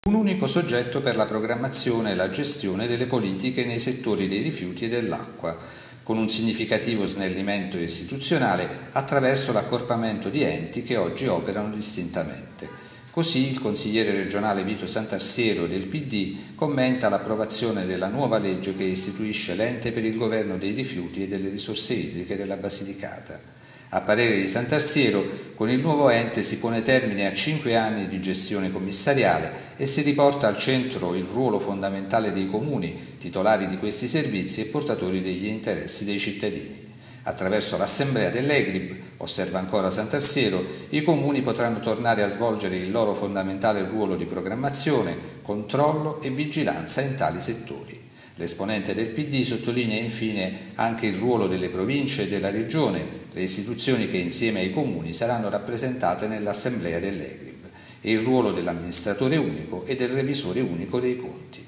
Un unico soggetto per la programmazione e la gestione delle politiche nei settori dei rifiuti e dell'acqua, con un significativo snellimento istituzionale attraverso l'accorpamento di enti che oggi operano distintamente. Così il consigliere regionale Vito Santarsiero del PD commenta l'approvazione della nuova legge che istituisce l'ente per il governo dei rifiuti e delle risorse idriche della Basilicata. A parere di Santarsiero, con il nuovo ente si pone termine a 5 anni di gestione commissariale e si riporta al centro il ruolo fondamentale dei comuni, titolari di questi servizi e portatori degli interessi dei cittadini. Attraverso l'assemblea dell'Egrib, osserva ancora Santarsiero, i comuni potranno tornare a svolgere il loro fondamentale ruolo di programmazione, controllo e vigilanza in tali settori. L'esponente del PD sottolinea infine anche il ruolo delle province e della regione, le istituzioni che insieme ai comuni saranno rappresentate nell'assemblea dell'Egrib, e il ruolo dell'amministratore unico e del revisore unico dei conti.